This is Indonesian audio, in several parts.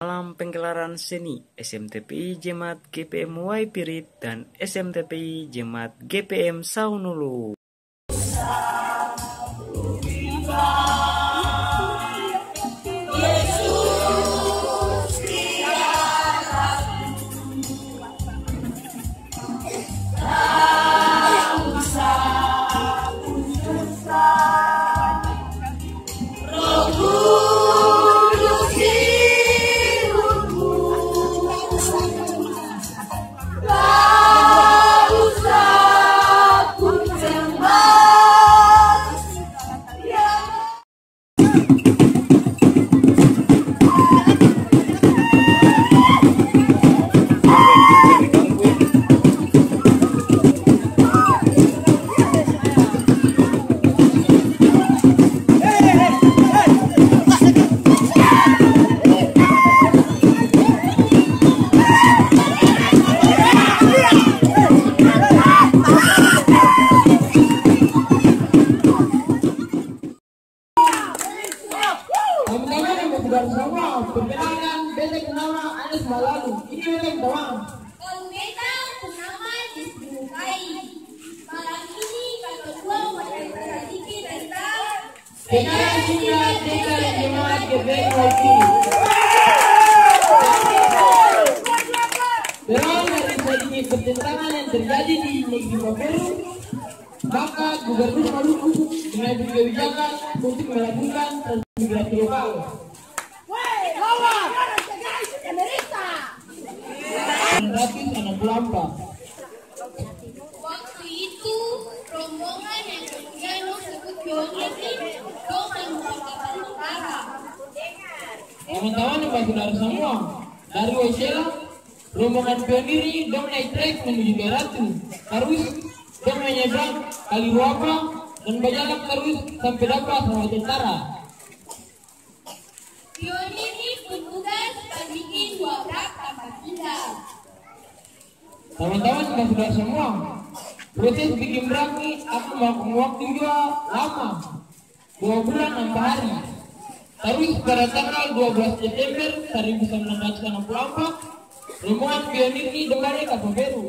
Dalam penggelaran seni SMTPI Jemaat GPM Waipirit dan SMTPI Jemaat GPM Saunulu. Perkenalkan, beta bernama Anas Malalu. Ini beta doang. Kalau beta bernama Disbukai. Malam ini kedua wanita sedikit beta. Sekarang sudah beta Jemaat GPM Waipirit. Berawal dari sedikit pertentangan yang terjadi di negeri Maperu, maka Gubernur Maluku mengambil kebijakan untuk melakukan transmigrasi lokal. Anak Lampa. Waktu itu rombongan yang kemudian disebut pionir ini dong menggunakan utara. Teman-teman dan saudara semua, dari Waisela, rombongan pionir ini dong naik trek menuju ke Ratu. Terus dong menyeberang Kali Ruapa dan berjalan terus sampai dapat sama tentara. Pionir ini bertugas membuat dua bak tempat tinggal. Teman-teman dan saudara semua, proses bikin brak ini aku makan waktu juga lama, 2 bulan 6 hari. Terus pada tanggal 12 Desember 1964, rombongan pionir ini kembali ke Peru.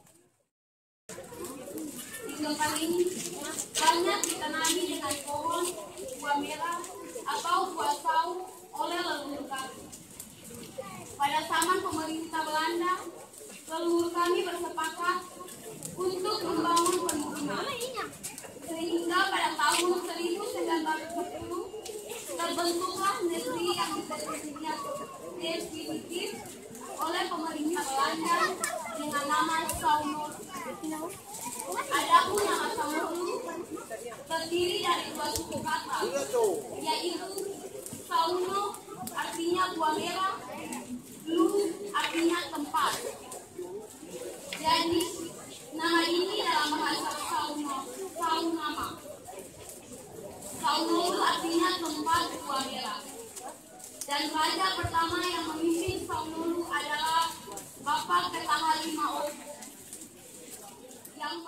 Di tempat ini banyak ditanami dengan pohon, buah merah, atau buah sawo oleh leluhur kami. Pada zaman pemerintah Belanda, leluhur kami bersepakat untuk membangun pemukiman. Sehingga pada tahun 1940 terbentuklah negeri yang didefinisikan definitif oleh pemerintah Belanda dengan nama Saunulu. Adapun nama Saunulu terdiri dari 2 suku kata, yaitu Sauno artinya buah merah, Lu artinya tempat. Jadi nama ini dalam bahasa Saunama. Saunulu artinya tempat buah merah. Dan raja pertama yang memimpin Saunulu adalah Bapak Ketahali Maot. Yang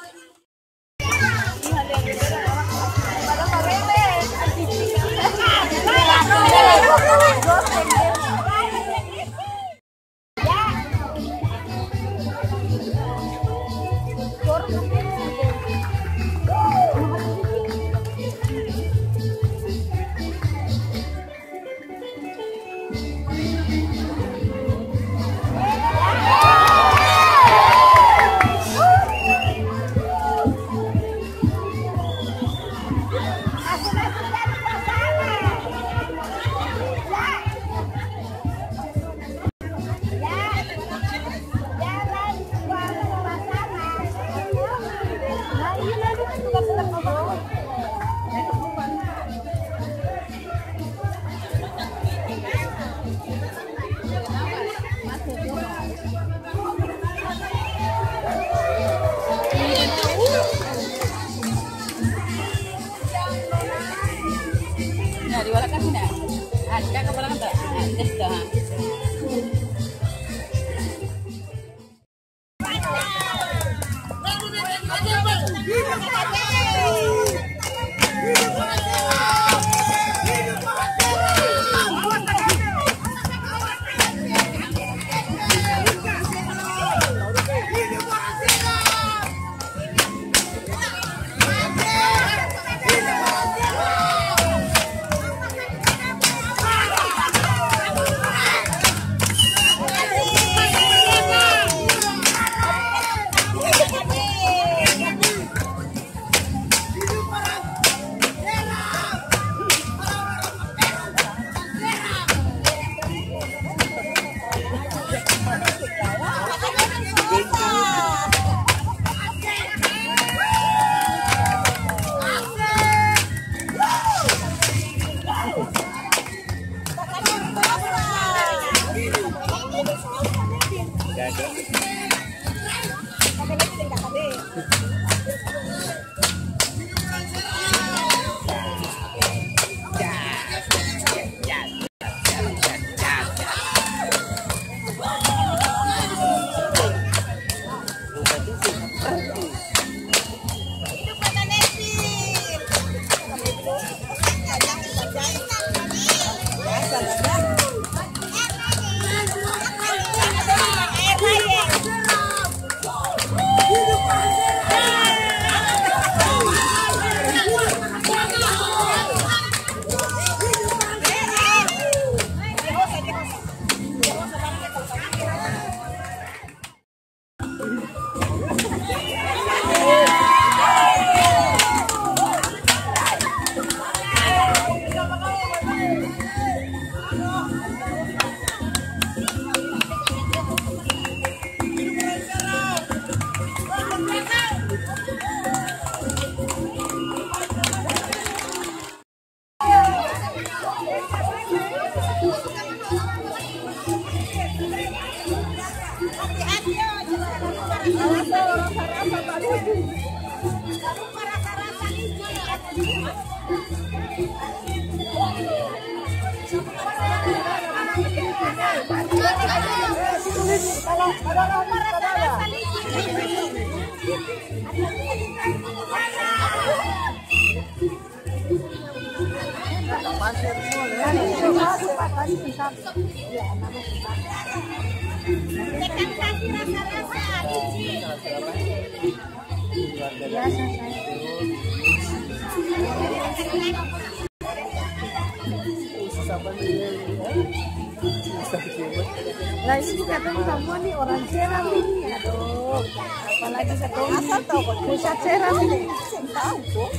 Nah ini katanya semua nih orang Seram ini, aduh, apalagi satu asal tahu kok pusat Seram ini, tahu kok,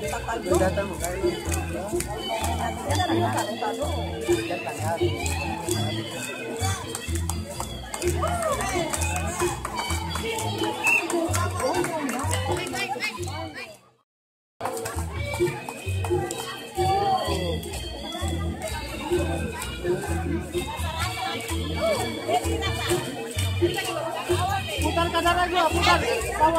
datang putar kanan aja, putar bawa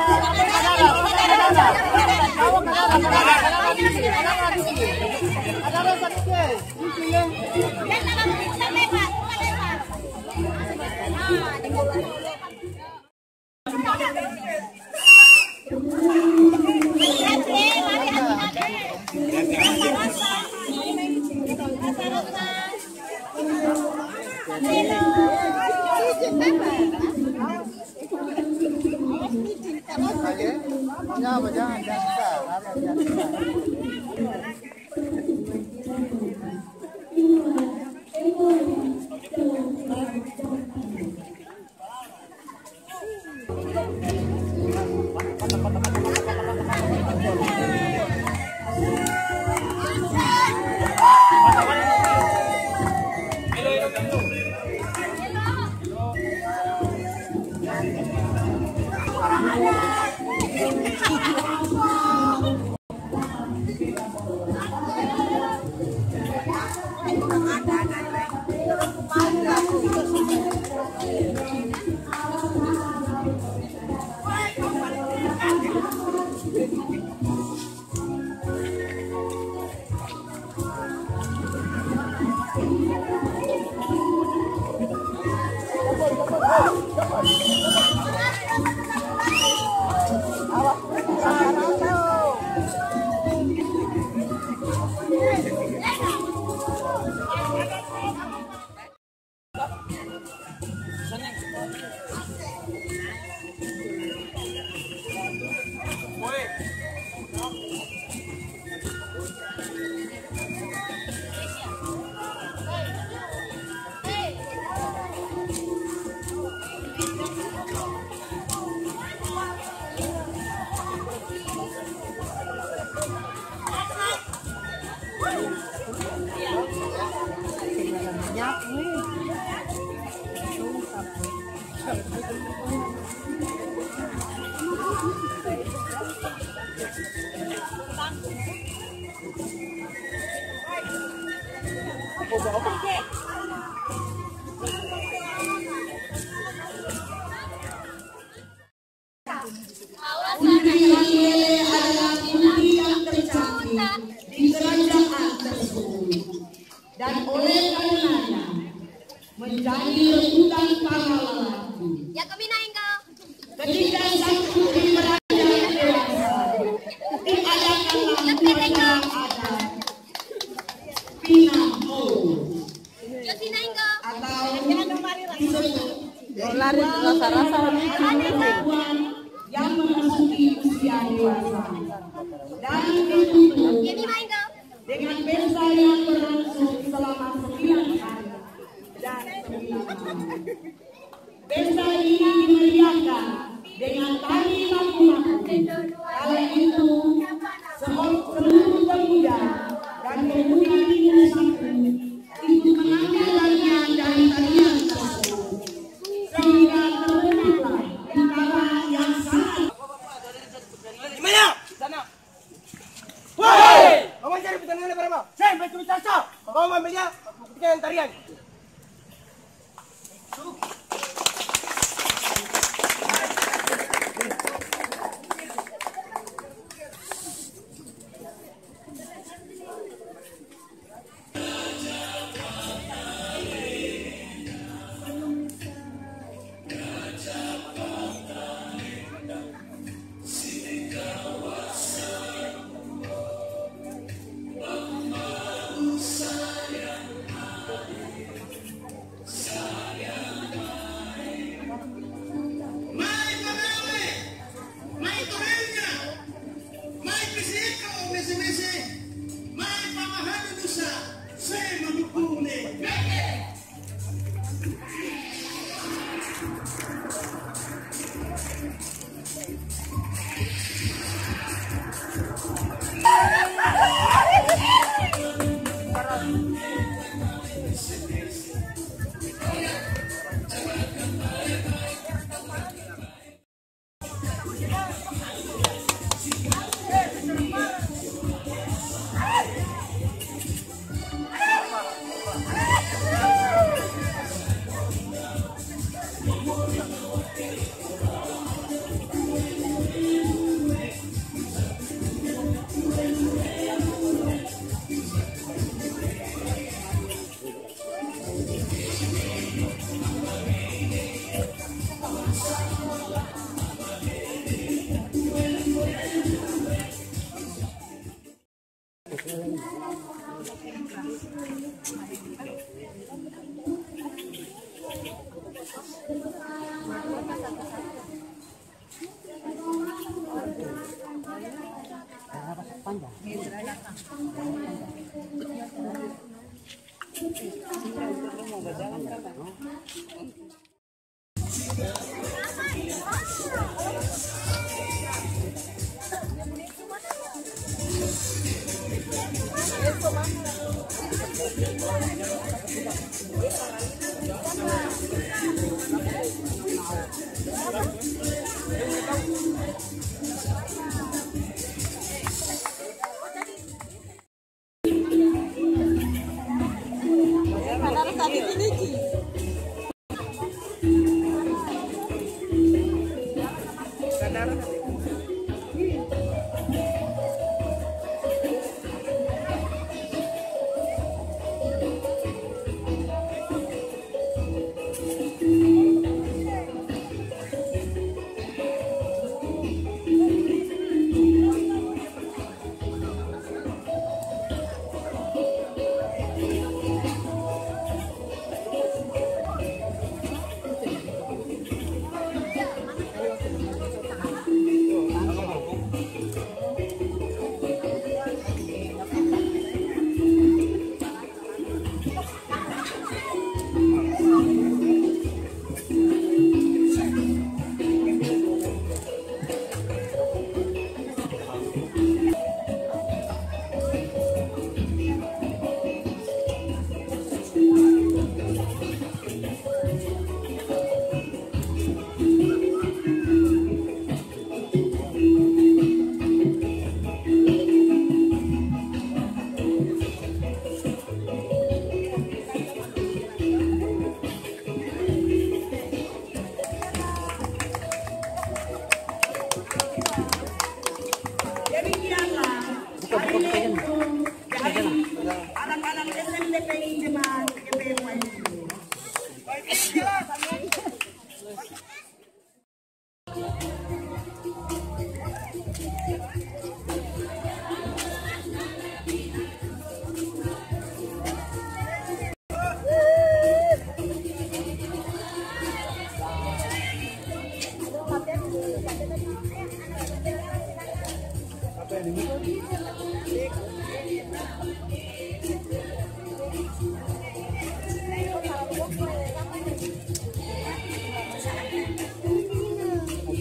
mencari rebutan para lelaki. Ya kemina engkau. Ketika sang putri beranjak dewasa, diadakanlah upacara adat Pinamo Ya sina engkau. atau disebut Lari rasa-rasa perempuan yang memasuki usia dewasa dan ditutup Ya mima engkau. dengan pesta yang berlangsung selama 9 hari dan 9 malam. Pesta ini dimeriahkan dengan tari maku-maku. Kala itu seluruh pemuda dan pemudi di desaku itu mengambil bagian dari tarian tersebut, sehingga terbentuklah antara yang sangat. Gimana? Sana. Woi! Kamu cari pertandingan berapa? Saya betul betul. Kamu ambil dia, buktikan tarian.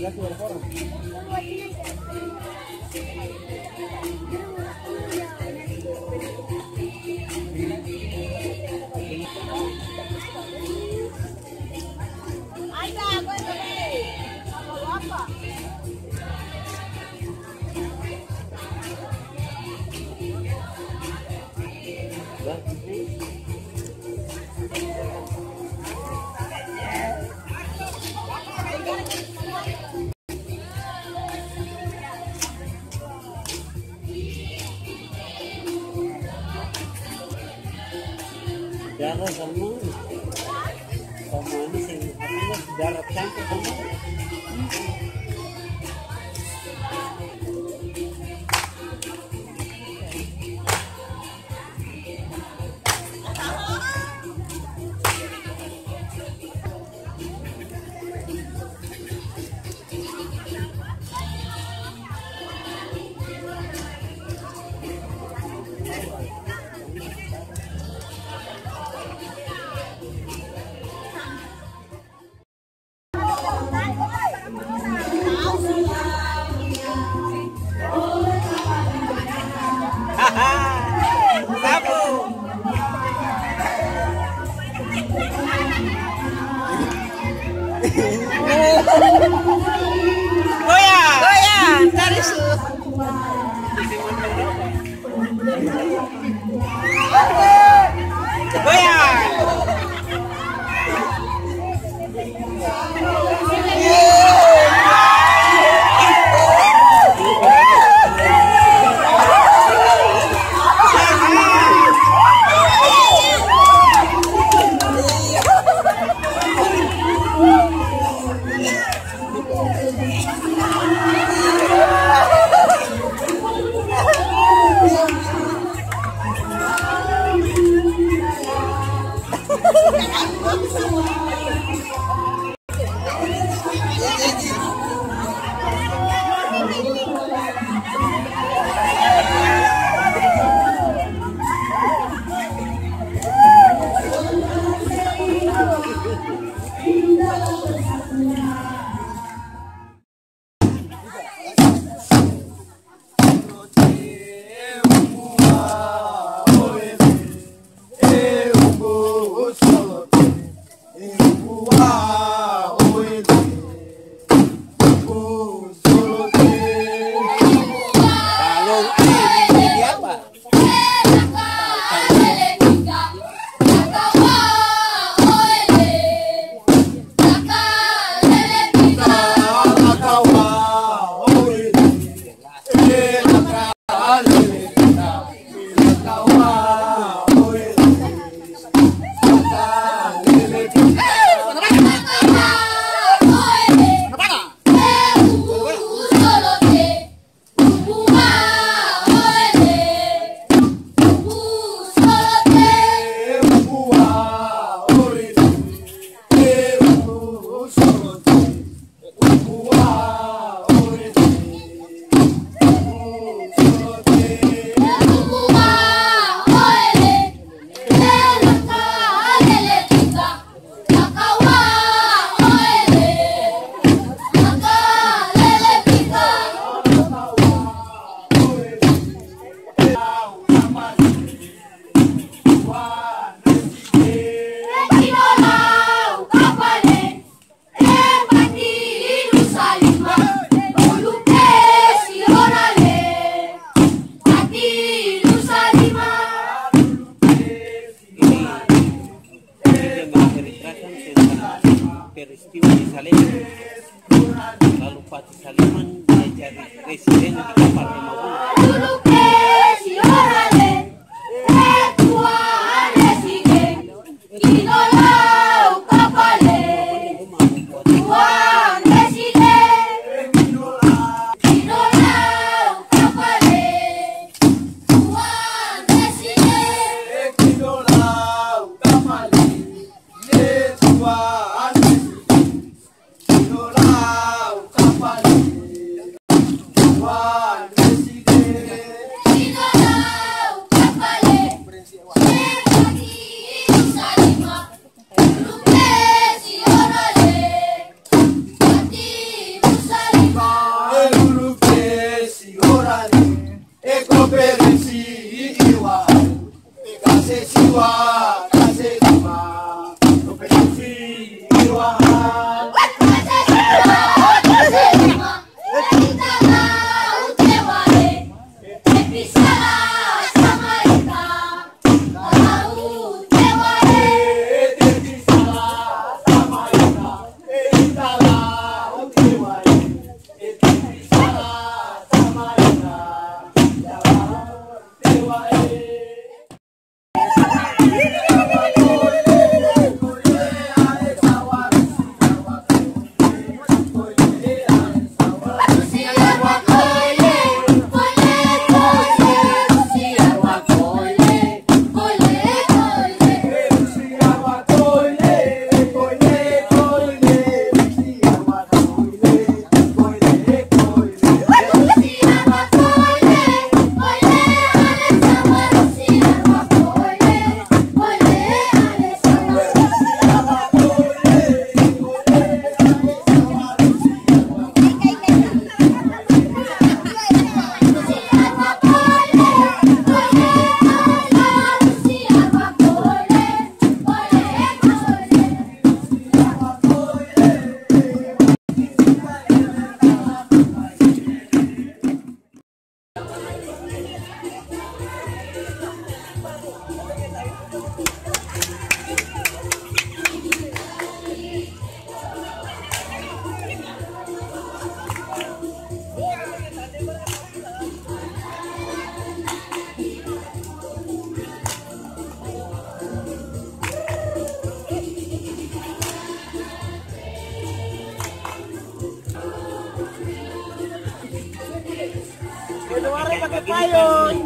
Darah sama ini sih, darah campur sama. Goyang, cari su. Goyang. peristiwa di Saleman. Lalu Fatih Saleman dia jadi presiden di kapal Remabun. keluar pakai payung.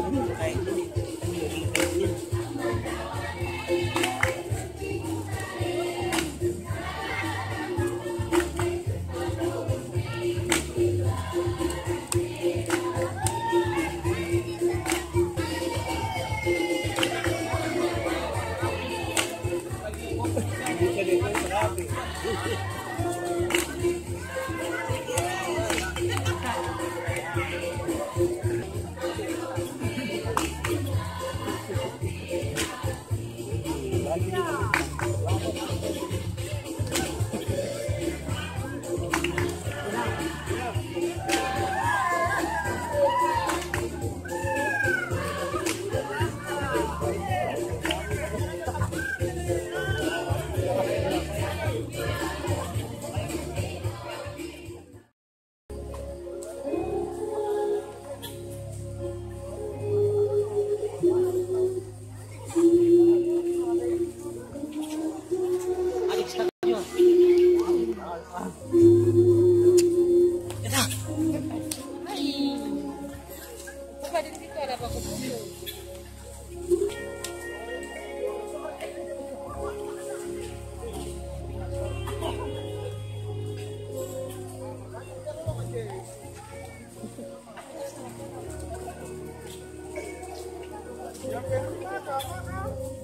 Yang